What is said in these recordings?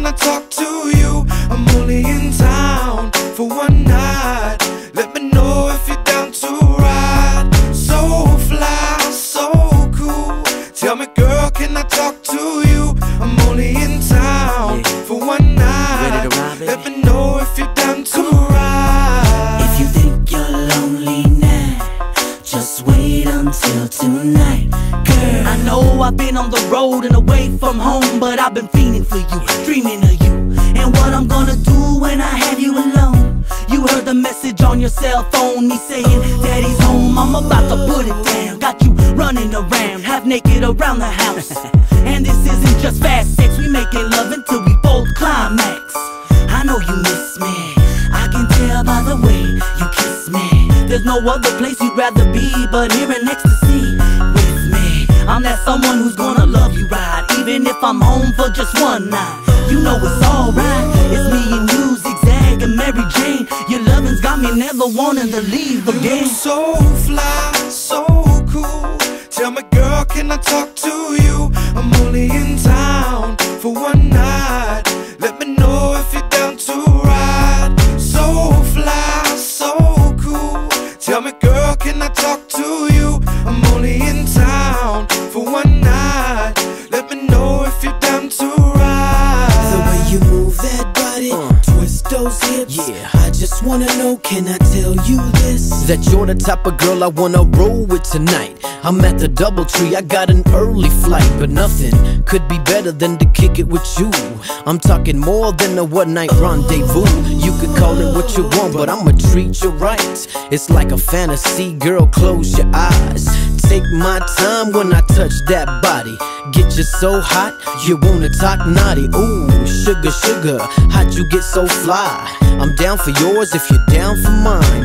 can I talk to you? I'm only in town for one night. Let me know if you're down to ride. So fly, so cool. Tell me, girl, can I talk to you? I'm only in town for one night. Ready to ride, baby? Let me know if you're down to ride. If you think you're lonely now, just wait until tonight, girl. I know I've been on the road and away from home, but I've been fiending for you, dreaming of you, and what I'm gonna do when I have you alone. You heard the message on your cell phone, me saying daddy's home. I'm about to put it down. Got you running around, half naked around the house. And this isn't just fast sex, we making love until we both climax. I know you miss me, I can tell by the way you kiss me. There's no other place you'd rather be but here in ecstasy with me. I'm that someone who's gonna love you right, even if I'm home for just one night. You know it's alright, it's me and you, Zigzag and Mary Jane. Your lovin's got me never wanting to leave again. So fly, so cool. Tell me, girl, can I talk to you? I'm only in town for one night. Let me know if you're down to ride. So fly, so cool. Tell me, girl, can I talk to you? I'm only in town for one night. Let me know if you're down to ride. The way you move that body, twist those hips, I just wanna know, can I tell you this? That you're the type of girl I wanna roll with tonight. I'm at the DoubleTree, I got an early flight, but nothing could be better than to kick it with you. I'm talking more than a one-night rendezvous. You could call it what you want, but I'ma treat you right. It's like a fantasy, girl, close your eyes. Take my time when I touch that body. Get you so hot, you wanna talk naughty. Ooh, sugar, sugar, how'd you get so fly? I'm down for yours if you're down for mine.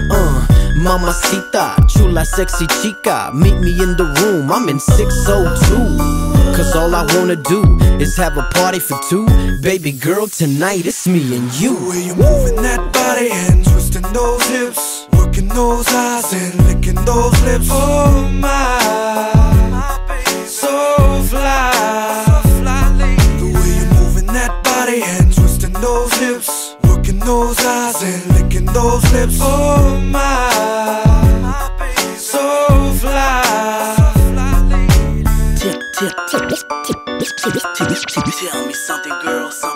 Mamacita, chula, sexy chica. Meet me in the room, I'm in 602. Cause all I wanna do is have a party for two. Baby girl, tonight it's me and you. The way you moving that body and twisting those hips, working those eyes and licking those lips. Oh my, so fly. The way you moving that body and twisting those hips, working those eyes and licking those lips. Oh my, so fly. Tell me something, girl.